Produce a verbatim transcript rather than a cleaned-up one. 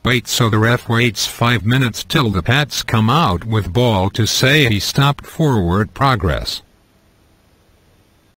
Wait, so the ref waits five minutes till the Pats come out with ball to say he stopped forward progress.